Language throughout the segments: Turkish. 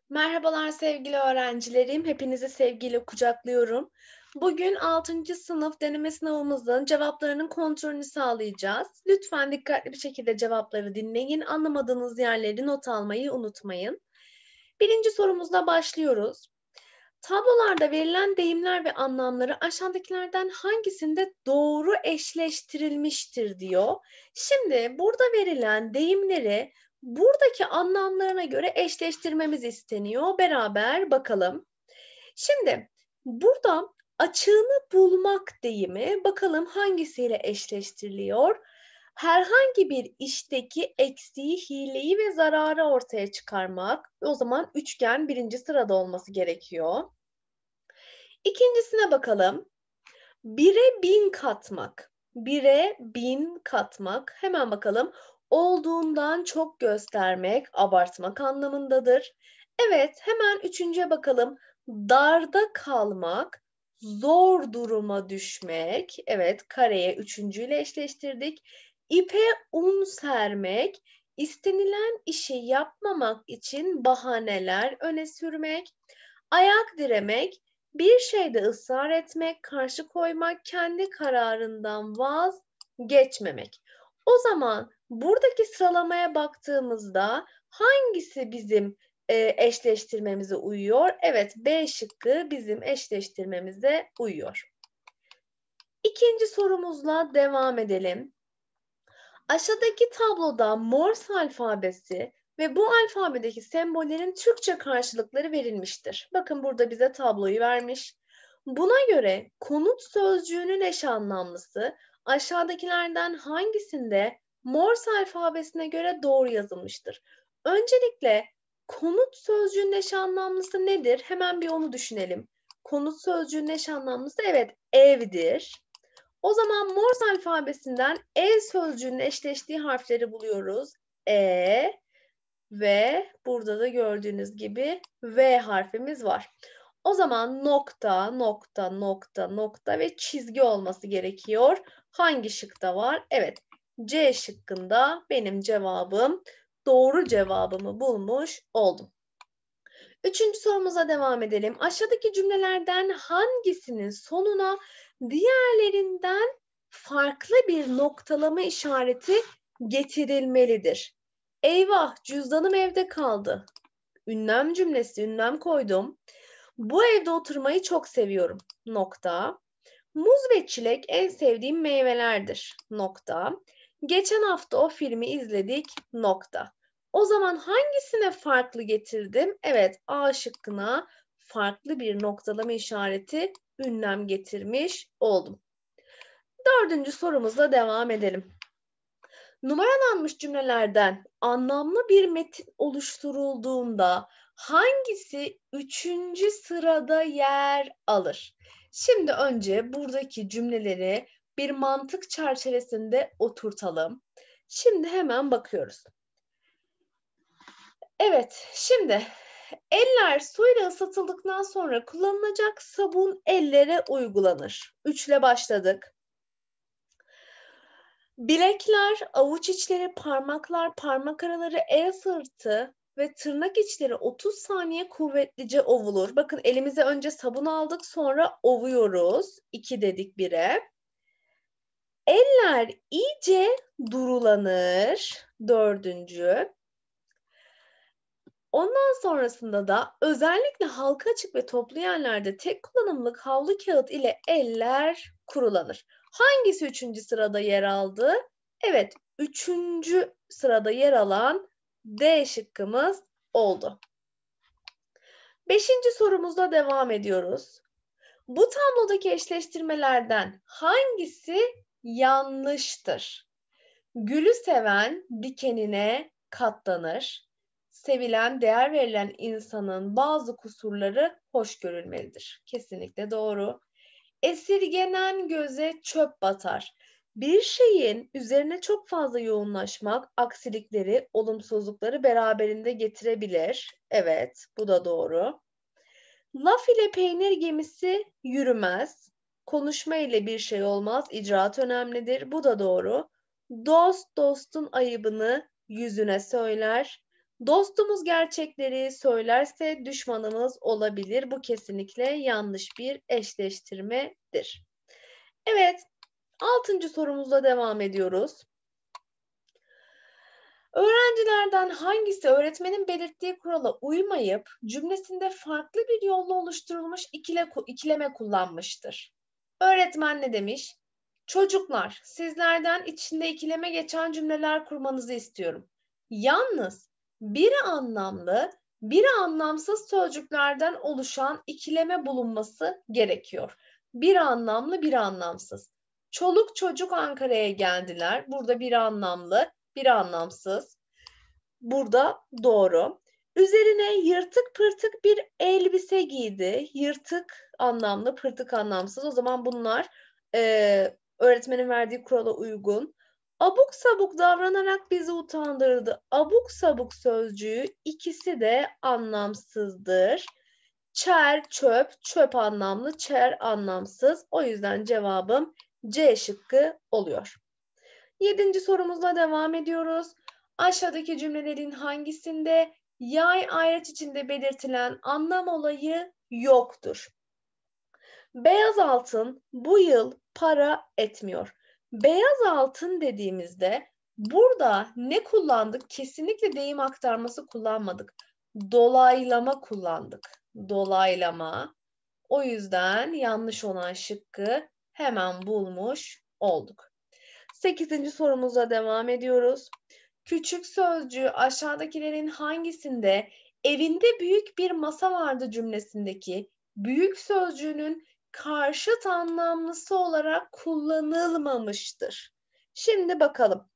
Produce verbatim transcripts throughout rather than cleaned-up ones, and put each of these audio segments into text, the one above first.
Merhabalar sevgili öğrencilerim. Hepinizi sevgiyle kucaklıyorum. Bugün altıncı sınıf deneme sınavımızın cevaplarının kontrolünü sağlayacağız. Lütfen dikkatli bir şekilde cevapları dinleyin. Anlamadığınız yerleri not almayı unutmayın. Birinci sorumuzla başlıyoruz. Tablolarda verilen deyimler ve anlamları aşağıdakilerden hangisinde doğru eşleştirilmiştir diyor. Şimdi burada verilen deyimleri buradaki anlamlarına göre eşleştirmemiz isteniyor. Beraber bakalım. Şimdi burada açığını bulmak deyimi bakalım hangisiyle eşleştiriliyor? Herhangi bir işteki eksiği, hileyi ve zararı ortaya çıkarmak. O zaman üçgen birinci sırada olması gerekiyor. İkincisine bakalım. Bire bin katmak. Bire bin katmak. Hemen bakalım. Olduğundan çok göstermek, abartmak anlamındadır. Evet, hemen üçüncüye bakalım. Darda kalmak, zor duruma düşmek. Evet, kareye üçüncüyle eşleştirdik. İpe un sermek, istenilen işi yapmamak için bahaneler öne sürmek. Ayak diremek, bir şeyde ısrar etmek, karşı koymak, kendi kararından vazgeçmemek. O zaman buradaki sıralamaya baktığımızda hangisi bizim e, eşleştirmemize uyuyor? Evet, B şıkkı bizim eşleştirmemize uyuyor. İkinci sorumuzla devam edelim. Aşağıdaki tabloda Morse alfabesi ve bu alfabedeki sembollerin Türkçe karşılıkları verilmiştir. Bakın burada bize tabloyu vermiş. Buna göre konut sözcüğünün eş anlamlısı aşağıdakilerden hangisinde Morse alfabesine göre doğru yazılmıştır? Öncelikle konut sözcüğünün eş anlamlısı nedir? Hemen bir onu düşünelim. Konut sözcüğünün eş anlamlısı evet evdir. O zaman Morse alfabesinden E sözcüğünün eşleştiği harfleri buluyoruz. E ve burada da gördüğünüz gibi V harfimiz var. O zaman nokta, nokta, nokta, nokta ve çizgi olması gerekiyor. Hangi şıkta var? Evet, C şıkkında benim cevabım doğru cevabımı bulmuş oldum. Üçüncü sorumuza devam edelim. Aşağıdaki cümlelerden hangisinin sonuna diğerlerinden farklı bir noktalama işareti getirilmelidir? Eyvah, cüzdanım evde kaldı. Ünlem cümlesi, ünlem koydum. Bu evde oturmayı çok seviyorum. Nokta. Muz ve çilek en sevdiğim meyvelerdir. Nokta. Geçen hafta o filmi izledik. Nokta. O zaman hangisine farklı getirdim? Evet, A şıkkına farklı bir noktalama işareti, ünlem getirmiş oldum. Dördüncü sorumuzla devam edelim. Numaralanmış cümlelerden anlamlı bir metin oluşturulduğunda hangisi üçüncü sırada yer alır? Şimdi önce buradaki cümleleri bir mantık çerçevesinde oturtalım. Şimdi hemen bakıyoruz. Evet, şimdi eller suyla ısıtıldıktan sonra kullanılacak sabun ellere uygulanır. Üçle başladık. Bilekler, avuç içleri, parmaklar, parmak araları, el sırtı ve tırnak içleri otuz saniye kuvvetlice ovulur. Bakın elimize önce sabun aldık, sonra ovuyoruz. iki dedik bire. Eller iyice durulanır. Dördüncü. Ondan sonrasında da özellikle halka açık ve toplu yerlerde tek kullanımlık havlu kağıt ile eller kurulanır. Hangisi üçüncü sırada yer aldı? Evet, üçüncü sırada yer alan D şıkkımız oldu. Beşinci sorumuzla devam ediyoruz. Bu tablodaki eşleştirmelerden hangisi yanlıştır? Gülü seven dikenine katlanır. Sevilen, değer verilen insanın bazı kusurları hoş görülmelidir. Kesinlikle doğru. Esirgenen göze çöp batar. Bir şeyin üzerine çok fazla yoğunlaşmak aksilikleri, olumsuzlukları beraberinde getirebilir. Evet, bu da doğru. Laf ile peynir gemisi yürümez. Konuşma ile bir şey olmaz. İcraat önemlidir. Bu da doğru. Dost dostun ayıbını yüzüne söyler. Dostumuz gerçekleri söylerse düşmanımız olabilir. Bu kesinlikle yanlış bir eşleştirmedir. Evet, altıncı sorumuzla devam ediyoruz. Öğrencilerden hangisi öğretmenin belirttiği kurala uymayıp cümlesinde farklı bir yolla oluşturulmuş ikile, ikileme kullanmıştır? Öğretmen ne demiş? Çocuklar, sizlerden içinde ikileme geçen cümleler kurmanızı istiyorum. Yalnız biri anlamlı, biri anlamsız sözcüklerden oluşan ikileme bulunması gerekiyor. Biri anlamlı, biri anlamsız. Çoluk çocuk Ankara'ya geldiler. Burada biri anlamlı, biri anlamsız. Burada doğru. Üzerine yırtık pırtık bir elbise giydi. Yırtık anlamlı, pırtık anlamsız. O zaman bunlar e, öğretmenin verdiği kurala uygun. Abuk sabuk davranarak bizi utandırdı. Abuk sabuk sözcüğü ikisi de anlamsızdır. Çer, çöp, çöp anlamlı, çer anlamsız. O yüzden cevabım C şıkkı oluyor. Yedinci sorumuzla devam ediyoruz. Aşağıdaki cümlelerin hangisinde yay ayraç içinde belirtilen anlam olayı yoktur? Beyaz altın bu yıl para etmiyor. Beyaz altın dediğimizde burada ne kullandık? Kesinlikle deyim aktarması kullanmadık. Dolaylama kullandık. Dolaylama. O yüzden yanlış olan şıkkı hemen bulmuş olduk. Sekizinci sorumuza devam ediyoruz. Küçük sözcüğü aşağıdakilerin hangisinde evinde büyük bir masa vardı cümlesindeki büyük sözcüğünün karşıt anlamlısı olarak kullanılmamıştır? Şimdi bakalım.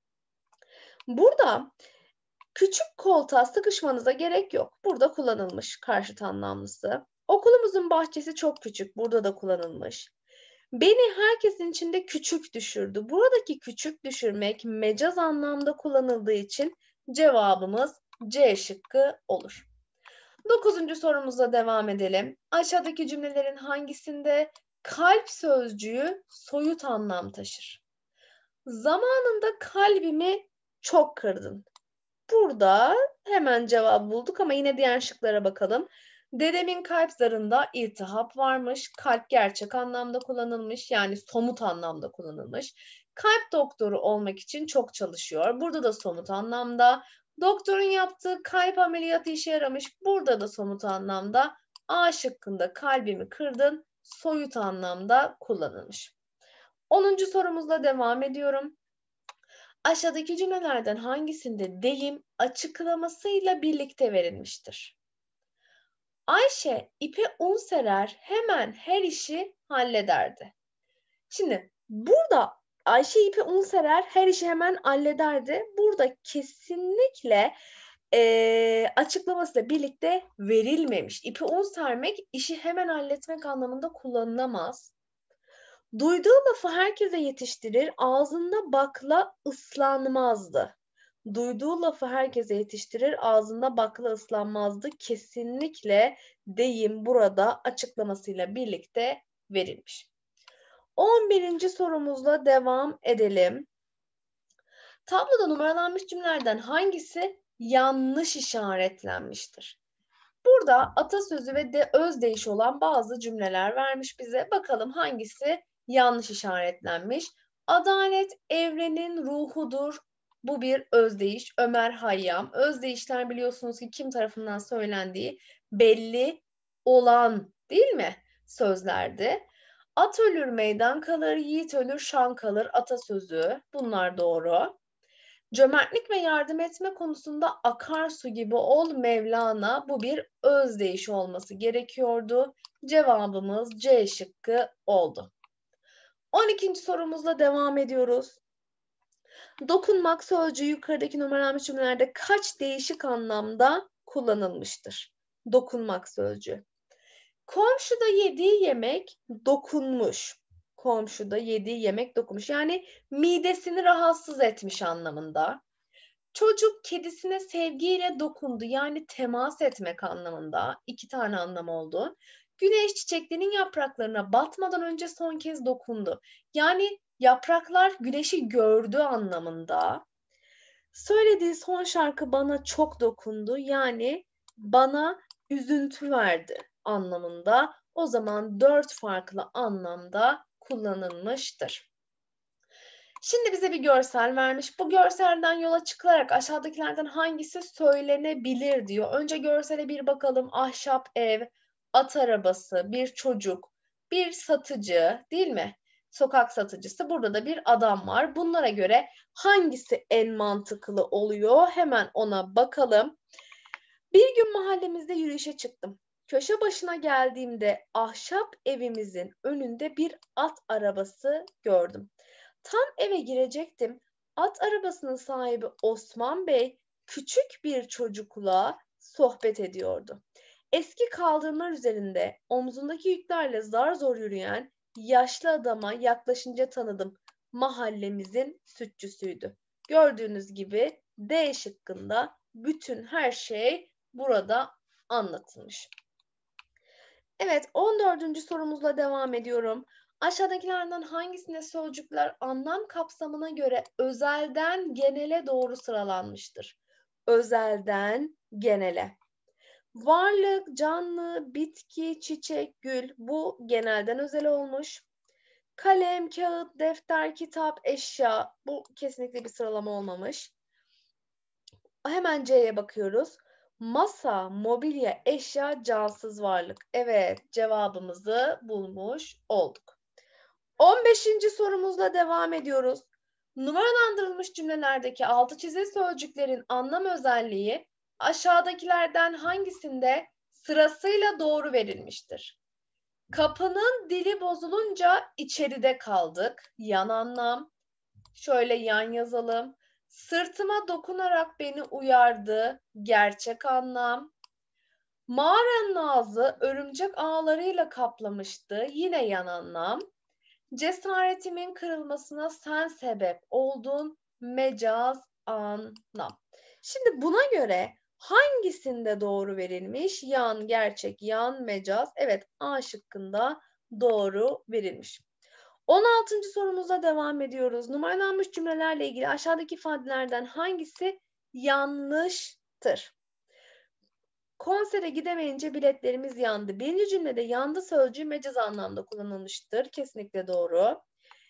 Burada küçük koltuğa sıkışmanıza gerek yok. Burada kullanılmış karşıt anlamlısı. Okulumuzun bahçesi çok küçük. Burada da kullanılmış. Beni herkesin içinde küçük düşürdü. Buradaki küçük düşürmek mecaz anlamda kullanıldığı için cevabımız C şıkkı olur. Dokuzuncu sorumuzla devam edelim. Aşağıdaki cümlelerin hangisinde kalp sözcüğü soyut anlam taşır? Zamanında kalbimi çok kırdın. Burada hemen cevap bulduk ama yine diğer şıklara bakalım. Dedemin kalp zarında iltihap varmış. Kalp gerçek anlamda kullanılmış, yani somut anlamda kullanılmış. Kalp doktoru olmak için çok çalışıyor. Burada da somut anlamda. Doktorun yaptığı kalp ameliyatı işe yaramış. Burada da somut anlamda. A şıkkında kalbimi kırdın soyut anlamda kullanılmış. onuncu sorumuzla devam ediyorum. Aşağıdaki cümlelerden hangisinde deyim açıklamasıyla birlikte verilmiştir? Ayşe ipe un serer, hemen her işi hallederdi. Şimdi burada Ayşe ipe un serer, her işi hemen hallederdi. Burada kesinlikle e, açıklamasıyla birlikte verilmemiş. İpe un sermek işi hemen halletmek anlamında kullanılamaz. Duyduğu lafı herkese yetiştirir, ağzında bakla ıslanmazdı. Duyduğu lafı herkese yetiştirir, ağzında bakla ıslanmazdı. Kesinlikle deyim burada açıklamasıyla birlikte verilmiş. on birinci sorumuzla devam edelim. Tabloda numaralanmış cümlelerden hangisi yanlış işaretlenmiştir? Burada atasözü ve de özdeyiş olan bazı cümleler vermiş bize. Bakalım hangisi yanlış işaretlenmiş? Adalet evrenin ruhudur. Bu bir özdeyiş. Ömer Hayyam. Özdeyişler biliyorsunuz ki kim tarafından söylendiği belli olan, değil mi? Sözlerdi. At ölür meydan kalır, yiğit ölür şan kalır atasözü. Bunlar doğru. Cömertlik ve yardım etme konusunda akarsu gibi ol Mevlana, bu bir özdeyiş olması gerekiyordu. Cevabımız C şıkkı oldu. on ikinci sorumuzla devam ediyoruz. Dokunmak sözcüğü yukarıdaki numaralanmış cümlelerde kaç değişik anlamda kullanılmıştır? Dokunmak sözcüğü. Komşuda yediği yemek dokunmuş. Komşuda yediği yemek dokunmuş. Yani midesini rahatsız etmiş anlamında. Çocuk kedisine sevgiyle dokundu. Yani temas etmek anlamında. İki tane anlam oldu. Güneş çiçeklerinin yapraklarına batmadan önce son kez dokundu. Yani yapraklar güneşi gördü anlamında. Söylediği son şarkı bana çok dokundu. Yani bana üzüntü verdi anlamında. O zaman dört farklı anlamda kullanılmıştır. Şimdi bize bir görsel vermiş. Bu görselden yola çıkılarak aşağıdakilerden hangisi söylenebilir diyor. Önce görsele bir bakalım. Ahşap ev, at arabası, bir çocuk, bir satıcı, değil mi? Sokak satıcısı. Burada da bir adam var. Bunlara göre hangisi en mantıklı oluyor? Hemen ona bakalım. Bir gün mahallemizde yürüyüşe çıktım. Köşe başına geldiğimde ahşap evimizin önünde bir at arabası gördüm. Tam eve girecektim. At arabasının sahibi Osman Bey küçük bir çocukla sohbet ediyordu. Eski kaldırımlar üzerinde omzundaki yüklerle zar zor yürüyen yaşlı adama yaklaşınca tanıdım. Mahallemizin sütçüsüydü. Gördüğünüz gibi D şıkkında bütün her şey burada anlatılmış. Evet, on dördüncü sorumuzla devam ediyorum. Aşağıdakilerden hangisinde sözcükler anlam kapsamına göre özelden genele doğru sıralanmıştır? Özelden genele. Varlık, canlı, bitki, çiçek, gül bu genelden özele olmuş. Kalem, kağıt, defter, kitap, eşya bu kesinlikle bir sıralama olmamış. Hemen C'ye bakıyoruz. Masa, mobilya, eşya, cansız varlık. Evet, cevabımızı bulmuş olduk. on beşinci sorumuzla devam ediyoruz. Numaralandırılmış cümlelerdeki altı çizili sözcüklerin anlam özelliği aşağıdakilerden hangisinde sırasıyla doğru verilmiştir? Kapının dili bozulunca içeride kaldık. Yan anlam. Şöyle yan yazalım. Sırtıma dokunarak beni uyardı. Gerçek anlam. Mağaranın ağzı örümcek ağlarıyla kaplamıştı. Yine yan anlam. Cesaretimin kırılmasına sen sebep oldun. Mecaz anlam. Şimdi buna göre hangisinde doğru verilmiş? Yan, gerçek, yan, mecaz. Evet, A şıkkında doğru verilmiş. on altıncı sorumuza devam ediyoruz. Numaralanmış cümlelerle ilgili aşağıdaki ifadelerden hangisi yanlıştır? Konsere gidemeyince biletlerimiz yandı. Birinci cümlede yandı sözcüğü mecaz anlamda kullanılmıştır. Kesinlikle doğru.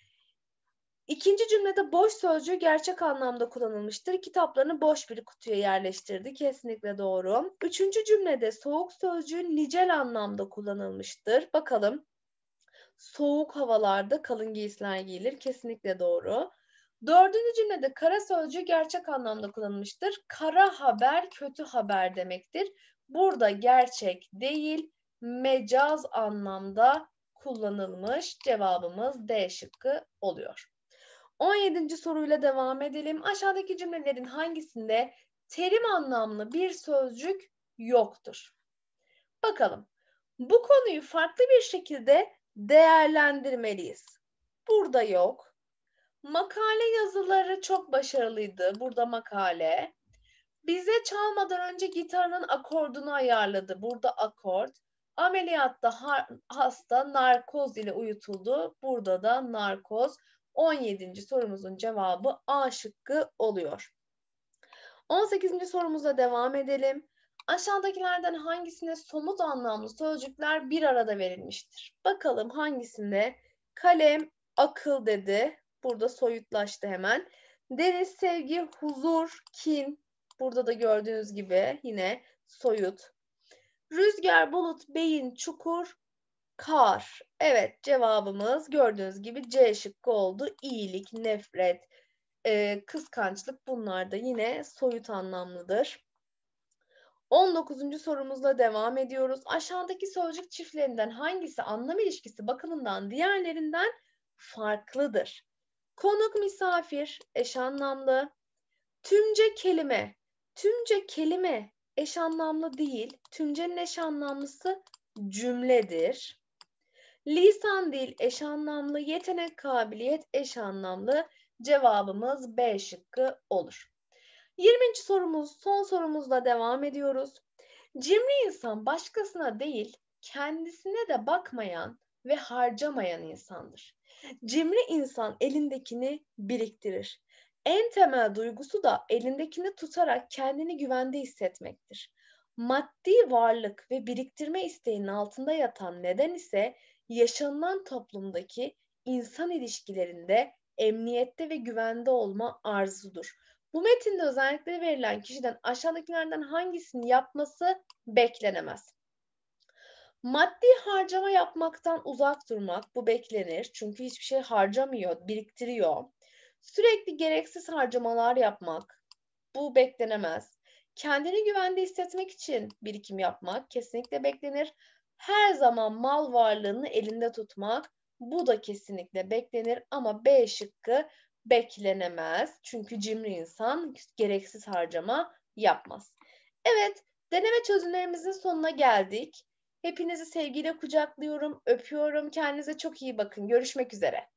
İkinci cümlede boş sözcüğü gerçek anlamda kullanılmıştır. Kitaplarını boş bir kutuya yerleştirdi. Kesinlikle doğru. Üçüncü cümlede soğuk sözcüğü nicel anlamda kullanılmıştır. Bakalım. Soğuk havalarda kalın giysiler giyilir. Kesinlikle doğru. Dördüncü cümlede kara sözcüğü gerçek anlamda kullanılmıştır. Kara haber kötü haber demektir. Burada gerçek değil, mecaz anlamda kullanılmış. Cevabımız D şıkkı oluyor. on yedinci soruyla devam edelim. Aşağıdaki cümlelerin hangisinde terim anlamlı bir sözcük yoktur? Bakalım. Bu konuyu farklı bir şekilde değerlendirmeliyiz. Burada yok. Makale yazıları çok başarılıydı. Burada makale. Bize çalmadan önce gitarının akordunu ayarladı. Burada akord. Ameliyatta hasta narkoz ile uyutuldu. Burada da narkoz. on yedinci sorumuzun cevabı A şıkkı oluyor. on sekizinci sorumuza devam edelim. Aşağıdakilerden hangisine somut anlamlı sözcükler bir arada verilmiştir? Bakalım hangisinde? Kalem, akıl dedi. Burada soyutlaştı hemen. Deniz, sevgi, huzur, kin. Burada da gördüğünüz gibi yine soyut. Rüzgar, bulut, beyin, çukur, kar. Evet, cevabımız gördüğünüz gibi C şıkkı oldu. İyilik, nefret, e, kıskançlık bunlar da yine soyut anlamlıdır. on dokuzuncu sorumuzla devam ediyoruz. Aşağıdaki sözcük çiftlerinden hangisi anlam ilişkisi bakımından diğerlerinden farklıdır? Konuk, misafir, eş anlamlı. Tümce kelime. Tümce kelime eş anlamlı değil. Tümcenin eş anlamlısı cümledir. Lisan, dil eş anlamlı. Yetenek, kabiliyet eş anlamlı. Cevabımız B şıkkı olur. yirminci sorumuz, son sorumuzla devam ediyoruz. Cimri insan başkasına değil, kendisine de bakmayan ve harcamayan insandır. Cimri insan elindekini biriktirir. En temel duygusu da elindekini tutarak kendini güvende hissetmektir. Maddi varlık ve biriktirme isteğinin altında yatan neden ise yaşanılan toplumdaki insan ilişkilerinde emniyette ve güvende olma arzudur. Bu metinde özellikleri verilen kişiden aşağıdakilerden hangisini yapması beklenemez? Maddi harcama yapmaktan uzak durmak, bu beklenir. Çünkü hiçbir şey harcamıyor, biriktiriyor. Sürekli gereksiz harcamalar yapmak, bu beklenemez. Kendini güvende hissetmek için birikim yapmak kesinlikle beklenir. Her zaman mal varlığını elinde tutmak, bu da kesinlikle beklenir ama B şıkkı beklenemez. Çünkü cimri insan gereksiz harcama yapmaz. Evet, deneme çözümlerimizin sonuna geldik. Hepinizi sevgiyle kucaklıyorum, öpüyorum. Kendinize çok iyi bakın. Görüşmek üzere.